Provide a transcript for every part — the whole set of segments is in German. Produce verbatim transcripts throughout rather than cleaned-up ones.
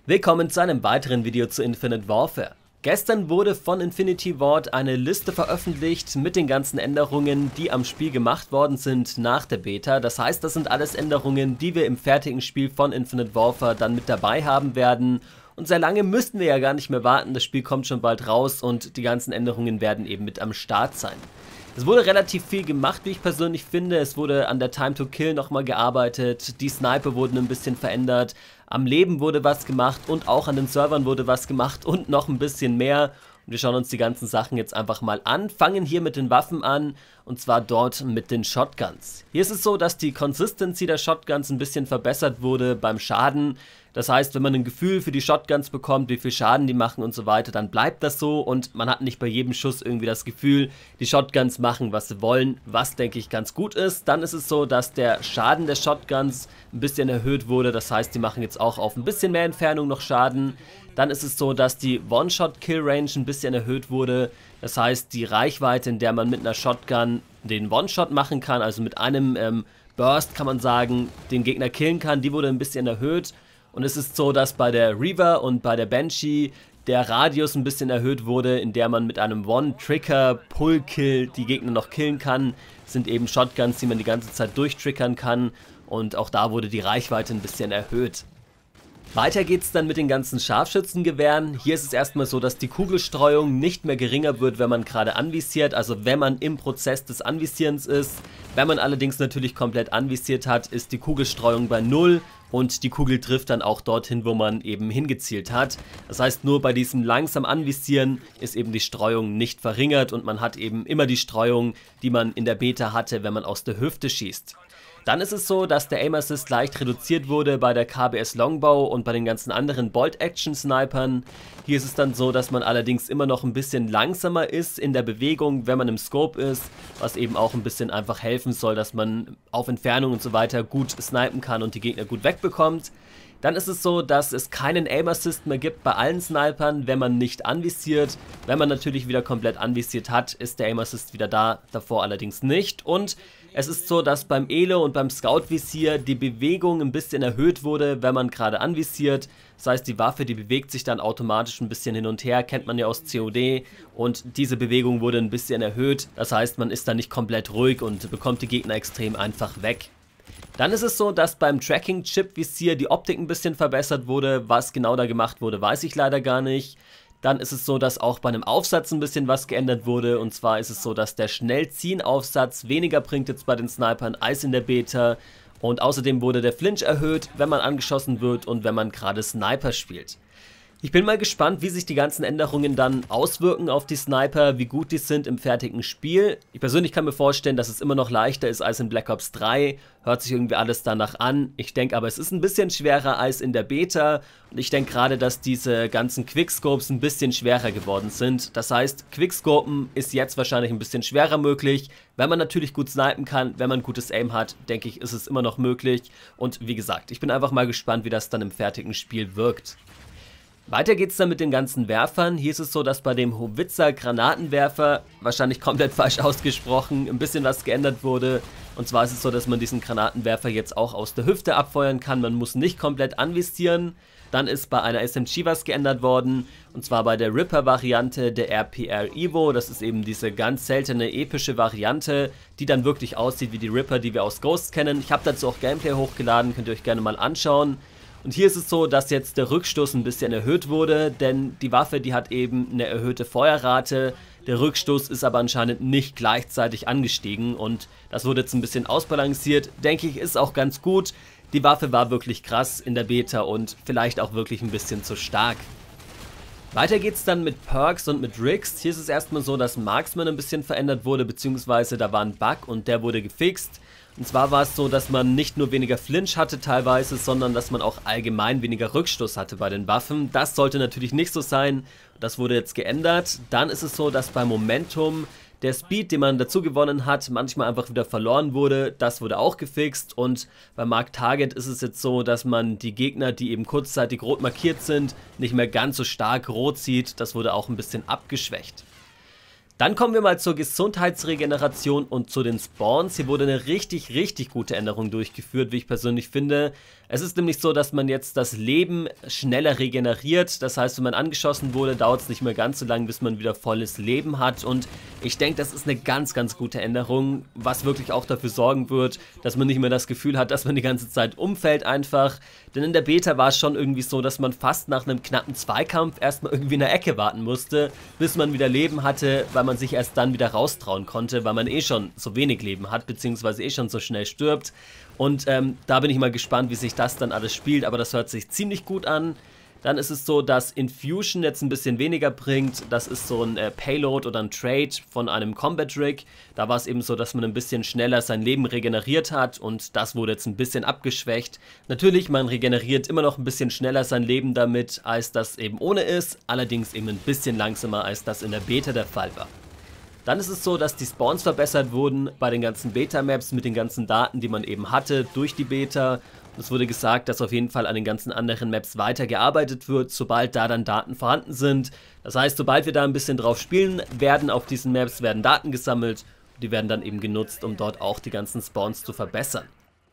Willkommen zu einem weiteren Video zu Infinite Warfare. Gestern wurde von Infinity Ward eine Liste veröffentlicht mit den ganzen Änderungen, die am Spiel gemacht worden sind nach der Beta. Das heißt, das sind alles Änderungen, die wir im fertigen Spiel von Infinite Warfare dann mit dabei haben werden. Und sehr lange müssten wir ja gar nicht mehr warten, das Spiel kommt schon bald raus und die ganzen Änderungen werden eben mit am Start sein. Es wurde relativ viel gemacht, wie ich persönlich finde. Es wurde an der Time to Kill nochmal gearbeitet, die Sniper wurden ein bisschen verändert, am Leben wurde was gemacht und auch an den Servern wurde was gemacht und noch ein bisschen mehr. Und wir schauen uns die ganzen Sachen jetzt einfach mal an, fangen hier mit den Waffen an und zwar dort mit den Shotguns. Hier ist es so, dass die Consistency der Shotguns ein bisschen verbessert wurde beim Schaden. Das heißt, wenn man ein Gefühl für die Shotguns bekommt, wie viel Schaden die machen und so weiter, dann bleibt das so und man hat nicht bei jedem Schuss irgendwie das Gefühl, die Shotguns machen, was sie wollen, was denke ich ganz gut ist. Dann ist es so, dass der Schaden der Shotguns ein bisschen erhöht wurde, das heißt, die machen jetzt auch auf ein bisschen mehr Entfernung noch Schaden. Dann ist es so, dass die One-Shot-Kill-Range ein bisschen erhöht wurde, das heißt, die Reichweite, in der man mit einer Shotgun den One-Shot machen kann, also mit einem ähm, Burst kann man sagen, den Gegner killen kann, die wurde ein bisschen erhöht. Und es ist so, dass bei der Reaver und bei der Banshee der Radius ein bisschen erhöht wurde, in der man mit einem One-Trigger-Pull-Kill die Gegner noch killen kann. Das sind eben Shotguns, die man die ganze Zeit durchtriggern kann und auch da wurde die Reichweite ein bisschen erhöht. Weiter geht's dann mit den ganzen Scharfschützengewehren. Hier ist es erstmal so, dass die Kugelstreuung nicht mehr geringer wird, wenn man gerade anvisiert, also wenn man im Prozess des Anvisierens ist. Wenn man allerdings natürlich komplett anvisiert hat, ist die Kugelstreuung bei null und die Kugel trifft dann auch dorthin, wo man eben hingezielt hat. Das heißt, nur bei diesem langsam Anvisieren ist eben die Streuung nicht verringert und man hat eben immer die Streuung, die man in der Beta hatte, wenn man aus der Hüfte schießt. Dann ist es so, dass der Aim Assist leicht reduziert wurde bei der K B S Longbow und bei den ganzen anderen Bolt-Action-Snipern. Hier ist es dann so, dass man allerdings immer noch ein bisschen langsamer ist in der Bewegung, wenn man im Scope ist, was eben auch ein bisschen einfach helfen soll, dass man auf Entfernung und so weiter gut snipen kann und die Gegner gut wegbekommt. Dann ist es so, dass es keinen Aim Assist mehr gibt bei allen Snipern, wenn man nicht anvisiert. Wenn man natürlich wieder komplett anvisiert hat, ist der Aim Assist wieder da, davor allerdings nicht. Und es ist so, dass beim Elo und beim Scout-Visier die Bewegung ein bisschen erhöht wurde, wenn man gerade anvisiert. Das heißt, die Waffe, die bewegt sich dann automatisch ein bisschen hin und her, kennt man ja aus C O D. Und diese Bewegung wurde ein bisschen erhöht. Das heißt, man ist dann nicht komplett ruhig und bekommt die Gegner extrem einfach weg. Dann ist es so, dass beim Tracking-Chip-Visier die Optik ein bisschen verbessert wurde. Was genau da gemacht wurde, weiß ich leider gar nicht. Dann ist es so, dass auch bei einem Aufsatz ein bisschen was geändert wurde. Und zwar ist es so, dass der Schnellziehen-Aufsatz weniger bringt jetzt bei den Snipern als in der Beta. Und außerdem wurde der Flinch erhöht, wenn man angeschossen wird und wenn man gerade Sniper spielt. Ich bin mal gespannt, wie sich die ganzen Änderungen dann auswirken auf die Sniper, wie gut die sind im fertigen Spiel. Ich persönlich kann mir vorstellen, dass es immer noch leichter ist als in Black Ops drei. Hört sich irgendwie alles danach an. Ich denke aber, es ist ein bisschen schwerer als in der Beta. Und ich denke gerade, dass diese ganzen Quickscopes ein bisschen schwerer geworden sind. Das heißt, Quickscopen ist jetzt wahrscheinlich ein bisschen schwerer möglich. Wenn man natürlich gut snipen kann, wenn man gutes Aim hat, denke ich, ist es immer noch möglich. Und wie gesagt, ich bin einfach mal gespannt, wie das dann im fertigen Spiel wirkt. Weiter geht's dann mit den ganzen Werfern. Hier ist es so, dass bei dem Howitzer Granatenwerfer, wahrscheinlich komplett falsch ausgesprochen, ein bisschen was geändert wurde. Und zwar ist es so, dass man diesen Granatenwerfer jetzt auch aus der Hüfte abfeuern kann. Man muss nicht komplett anvisieren. Dann ist bei einer S M G was geändert worden. Und zwar bei der Ripper-Variante der R P R Evo. Das ist eben diese ganz seltene, epische Variante, die dann wirklich aussieht wie die Ripper, die wir aus Ghost kennen. Ich habe dazu auch Gameplay hochgeladen, könnt ihr euch gerne mal anschauen. Und hier ist es so, dass jetzt der Rückstoß ein bisschen erhöht wurde, denn die Waffe, die hat eben eine erhöhte Feuerrate. Der Rückstoß ist aber anscheinend nicht gleichzeitig angestiegen und das wurde jetzt ein bisschen ausbalanciert. Denke ich, ist auch ganz gut. Die Waffe war wirklich krass in der Beta und vielleicht auch wirklich ein bisschen zu stark. Weiter geht's dann mit Perks und mit Rigs. Hier ist es erstmal so, dass Marksman ein bisschen verändert wurde, beziehungsweise da war ein Bug und der wurde gefixt. Und zwar war es so, dass man nicht nur weniger Flinch hatte teilweise, sondern dass man auch allgemein weniger Rückstoß hatte bei den Waffen. Das sollte natürlich nicht so sein. Das wurde jetzt geändert. Dann ist es so, dass beim Momentum der Speed, den man dazu gewonnen hat, manchmal einfach wieder verloren wurde. Das wurde auch gefixt. Und bei Mark Target ist es jetzt so, dass man die Gegner, die eben kurzzeitig rot markiert sind, nicht mehr ganz so stark rot sieht. Das wurde auch ein bisschen abgeschwächt. Dann kommen wir mal zur Gesundheitsregeneration und zu den Spawns. Hier wurde eine richtig, richtig gute Änderung durchgeführt, wie ich persönlich finde. Es ist nämlich so, dass man jetzt das Leben schneller regeneriert. Das heißt, wenn man angeschossen wurde, dauert es nicht mehr ganz so lange, bis man wieder volles Leben hat. Und ich denke, das ist eine ganz, ganz gute Änderung, was wirklich auch dafür sorgen wird, dass man nicht mehr das Gefühl hat, dass man die ganze Zeit umfällt einfach. Denn in der Beta war es schon irgendwie so, dass man fast nach einem knappen Zweikampf erstmal irgendwie in der Ecke warten musste, bis man wieder Leben hatte, weil man sich erst dann wieder raustrauen konnte, weil man eh schon so wenig Leben hat, beziehungsweise eh schon so schnell stirbt. Und ähm, da bin ich mal gespannt, wie sich das dann alles spielt, aber das hört sich ziemlich gut an. Dann ist es so, dass Infusion jetzt ein bisschen weniger bringt. Das ist so ein äh, Payload oder ein Trade von einem Combat Rig. Da war es eben so, dass man ein bisschen schneller sein Leben regeneriert hat und das wurde jetzt ein bisschen abgeschwächt. Natürlich, man regeneriert immer noch ein bisschen schneller sein Leben damit, als das eben ohne ist. Allerdings eben ein bisschen langsamer, als das in der Beta der Fall war. Dann ist es so, dass die Spawns verbessert wurden bei den ganzen Beta-Maps mit den ganzen Daten, die man eben hatte durch die Beta. Es wurde gesagt, dass auf jeden Fall an den ganzen anderen Maps weitergearbeitet wird, sobald da dann Daten vorhanden sind. Das heißt, sobald wir da ein bisschen drauf spielen werden, auf diesen Maps werden Daten gesammelt und die werden dann eben genutzt, um dort auch die ganzen Spawns zu verbessern.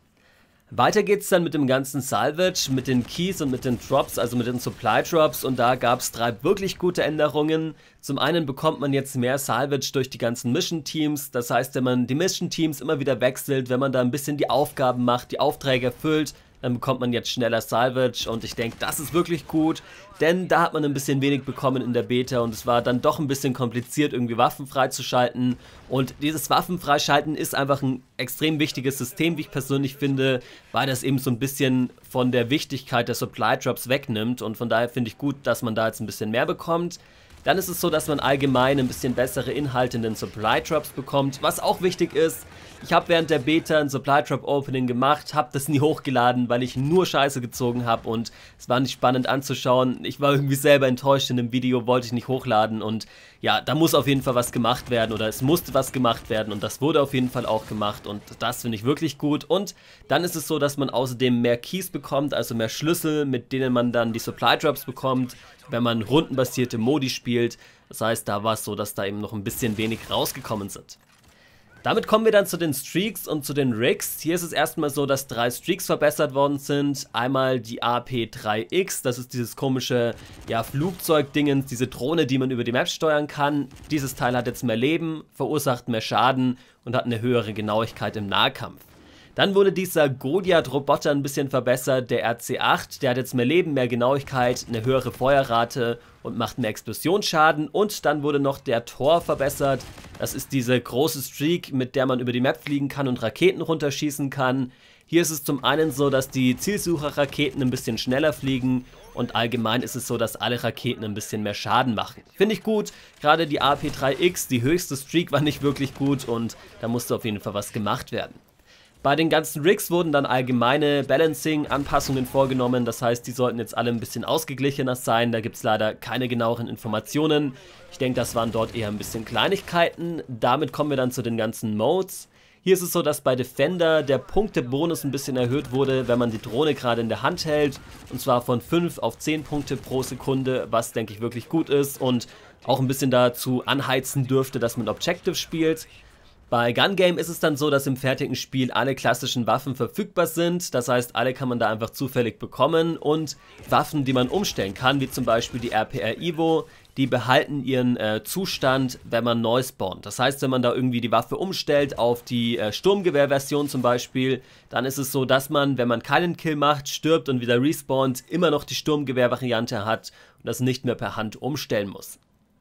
Weiter geht's dann mit dem ganzen Salvage, mit den Keys und mit den Drops, also mit den Supply Drops, und da gab es drei wirklich gute Änderungen. Zum einen bekommt man jetzt mehr Salvage durch die ganzen Mission Teams, das heißt, wenn man die Mission Teams immer wieder wechselt, wenn man da ein bisschen die Aufgaben macht, die Aufträge erfüllt, dann bekommt man jetzt schneller Salvage und ich denke, das ist wirklich gut, denn da hat man ein bisschen wenig bekommen in der Beta und es war dann doch ein bisschen kompliziert, irgendwie Waffen freizuschalten, und dieses Waffenfreischalten ist einfach ein extrem wichtiges System, wie ich persönlich finde, weil das eben so ein bisschen von der Wichtigkeit der Supply Drops wegnimmt und von daher finde ich gut, dass man da jetzt ein bisschen mehr bekommt. Dann ist es so, dass man allgemein ein bisschen bessere Inhalte in den Supply Drops bekommt, was auch wichtig ist. Ich habe während der Beta ein Supply Drop Opening gemacht, habe das nie hochgeladen, weil ich nur Scheiße gezogen habe und es war nicht spannend anzuschauen. Ich war irgendwie selber enttäuscht in dem Video, wollte ich nicht hochladen und ja, da muss auf jeden Fall was gemacht werden oder es musste was gemacht werden und das wurde auf jeden Fall auch gemacht und das finde ich wirklich gut. Und dann ist es so, dass man außerdem mehr Keys bekommt, also mehr Schlüssel, mit denen man dann die Supply Drops bekommt, wenn man rundenbasierte Modi spielt. Das heißt, da war es so, dass da eben noch ein bisschen wenig rausgekommen sind. Damit kommen wir dann zu den Streaks und zu den Rigs. Hier ist es erstmal so, dass drei Streaks verbessert worden sind. Einmal die A P drei X, das ist dieses komische ja, Flugzeugdingens, diese Drohne, die man über die Map steuern kann. Dieses Teil hat jetzt mehr Leben, verursacht mehr Schaden und hat eine höhere Genauigkeit im Nahkampf. Dann wurde dieser Goliath-Roboter ein bisschen verbessert, der R C acht, der hat jetzt mehr Leben, mehr Genauigkeit, eine höhere Feuerrate und macht mehr Explosionsschaden. Und dann wurde noch der Thor verbessert, das ist diese große Streak, mit der man über die Map fliegen kann und Raketen runterschießen kann. Hier ist es zum einen so, dass die Zielsucher-Raketen ein bisschen schneller fliegen und allgemein ist es so, dass alle Raketen ein bisschen mehr Schaden machen. Finde ich gut, gerade die A P drei X, die höchste Streak war nicht wirklich gut und da musste auf jeden Fall was gemacht werden. Bei den ganzen Rigs wurden dann allgemeine Balancing-Anpassungen vorgenommen, das heißt, die sollten jetzt alle ein bisschen ausgeglichener sein, da gibt es leider keine genaueren Informationen. Ich denke, das waren dort eher ein bisschen Kleinigkeiten. Damit kommen wir dann zu den ganzen Modes. Hier ist es so, dass bei Defender der Punktebonus ein bisschen erhöht wurde, wenn man die Drohne gerade in der Hand hält, und zwar von fünf auf zehn Punkte pro Sekunde, was denke ich wirklich gut ist und auch ein bisschen dazu anheizen dürfte, dass man Objective spielt. Bei Gun Game ist es dann so, dass im fertigen Spiel alle klassischen Waffen verfügbar sind, das heißt, alle kann man da einfach zufällig bekommen und Waffen, die man umstellen kann, wie zum Beispiel die R P R Evo, die behalten ihren äh, Zustand, wenn man neu spawnt. Das heißt, wenn man da irgendwie die Waffe umstellt auf die äh, Sturmgewehr-Version zum Beispiel, dann ist es so, dass man, wenn man keinen Kill macht, stirbt und wieder respawnt, immer noch die Sturmgewehr-Variante hat und das nicht mehr per Hand umstellen muss.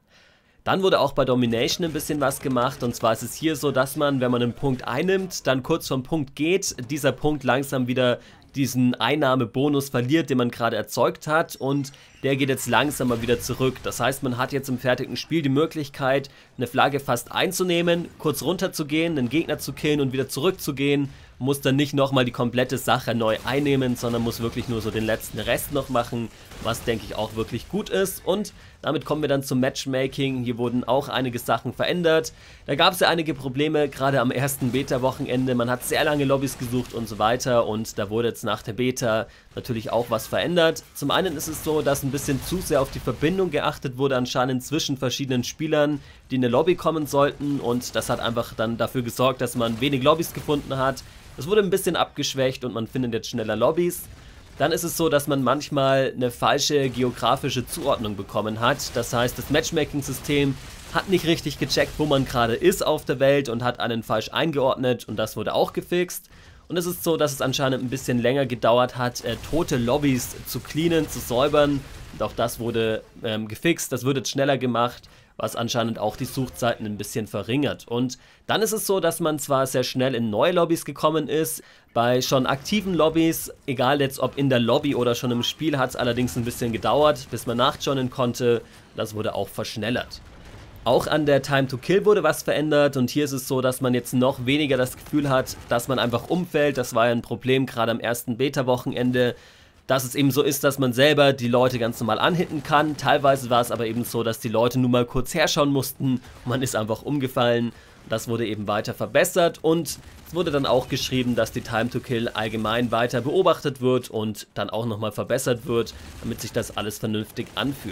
Dann wurde auch bei Domination ein bisschen was gemacht, und zwar ist es hier so, dass man, wenn man einen Punkt einnimmt, dann kurz vom Punkt geht, dieser Punkt langsam wieder diesen Einnahmebonus verliert, den man gerade erzeugt hat, und der geht jetzt langsam mal wieder zurück. Das heißt, man hat jetzt im fertigen Spiel die Möglichkeit, eine Flagge fast einzunehmen, kurz runter zu gehen, einen Gegner zu killen und wieder zurückzugehen muss dann nicht nochmal die komplette Sache neu einnehmen, sondern muss wirklich nur so den letzten Rest noch machen, was denke ich auch wirklich gut ist. Und damit kommen wir dann zum Matchmaking. Hier wurden auch einige Sachen verändert. Da gab es ja einige Probleme, gerade am ersten Beta-Wochenende. Man hat sehr lange Lobbys gesucht und so weiter und da wurde jetzt nach der Beta natürlich auch was verändert. Zum einen ist es so, dass ein bisschen zu sehr auf die Verbindung geachtet wurde anscheinend zwischen verschiedenen Spielern, die in eine Lobby kommen sollten, und das hat einfach dann dafür gesorgt, dass man wenig Lobbys gefunden hat. Es wurde ein bisschen abgeschwächt und man findet jetzt schneller Lobbys. Dann ist es so, dass man manchmal eine falsche geografische Zuordnung bekommen hat. Das heißt, das Matchmaking-System hat nicht richtig gecheckt, wo man gerade ist auf der Welt und hat einen falsch eingeordnet, und das wurde auch gefixt. Und es ist so, dass es anscheinend ein bisschen länger gedauert hat, äh, tote Lobbys zu cleanen, zu säubern. Und auch das wurde ähm, gefixt, das wird jetzt schneller gemacht, was anscheinend auch die Suchzeiten ein bisschen verringert. Und dann ist es so, dass man zwar sehr schnell in neue Lobbys gekommen ist, bei schon aktiven Lobbys, egal jetzt ob in der Lobby oder schon im Spiel, hat es allerdings ein bisschen gedauert, bis man nachjoinen konnte. Das wurde auch verschnellert. Auch an der Time to Kill wurde was verändert, und hier ist es so, dass man jetzt noch weniger das Gefühl hat, dass man einfach umfällt. Das war ja ein Problem gerade am ersten Beta-Wochenende, dass es eben so ist, dass man selber die Leute ganz normal anhitten kann. Teilweise war es aber eben so, dass die Leute nur mal kurz herschauen mussten und man ist einfach umgefallen. Das wurde eben weiter verbessert, und es wurde dann auch geschrieben, dass die Time to Kill allgemein weiter beobachtet wird und dann auch nochmal verbessert wird, damit sich das alles vernünftig anfühlt.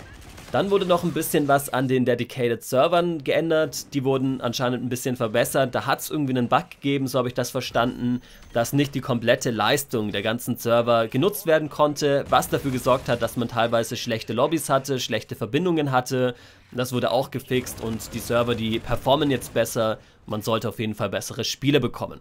Dann wurde noch ein bisschen was an den Dedicated Servern geändert, die wurden anscheinend ein bisschen verbessert. Da hat es irgendwie einen Bug gegeben, so habe ich das verstanden, dass nicht die komplette Leistung der ganzen Server genutzt werden konnte, was dafür gesorgt hat, dass man teilweise schlechte Lobbys hatte, schlechte Verbindungen hatte. Das wurde auch gefixt und die Server, die performen jetzt besser. Man sollte auf jeden Fall bessere Spiele bekommen.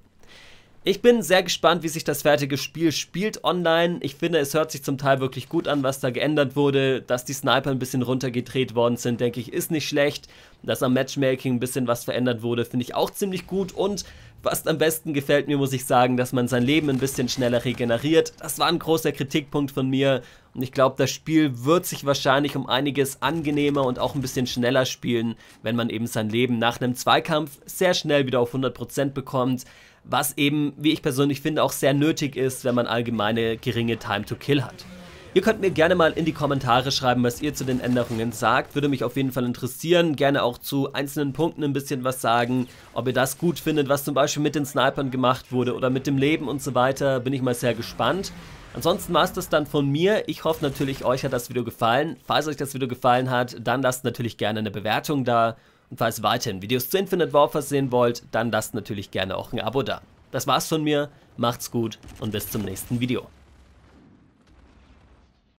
Ich bin sehr gespannt, wie sich das fertige Spiel spielt online. Ich finde, es hört sich zum Teil wirklich gut an, was da geändert wurde. Dass die Sniper ein bisschen runtergedreht worden sind, denke ich, ist nicht schlecht. Dass am Matchmaking ein bisschen was verändert wurde, finde ich auch ziemlich gut. Und fast am besten gefällt mir, muss ich sagen, dass man sein Leben ein bisschen schneller regeneriert. Das war ein großer Kritikpunkt von mir. Und ich glaube, das Spiel wird sich wahrscheinlich um einiges angenehmer und auch ein bisschen schneller spielen, wenn man eben sein Leben nach einem Zweikampf sehr schnell wieder auf hundert Prozent bekommt. Was eben, wie ich persönlich finde, auch sehr nötig ist, wenn man allgemeine geringe Time to Kill hat. Ihr könnt mir gerne mal in die Kommentare schreiben, was ihr zu den Änderungen sagt. Würde mich auf jeden Fall interessieren. Gerne auch zu einzelnen Punkten ein bisschen was sagen. Ob ihr das gut findet, was zum Beispiel mit den Snipern gemacht wurde oder mit dem Leben und so weiter. Bin ich mal sehr gespannt. Ansonsten war es das dann von mir. Ich hoffe natürlich, euch hat das Video gefallen. Falls euch das Video gefallen hat, dann lasst natürlich gerne eine Bewertung da. Und falls ihr weiterhin Videos zu Infinite Warfare sehen wollt, dann lasst natürlich gerne auch ein Abo da. Das war's von mir, macht's gut und bis zum nächsten Video.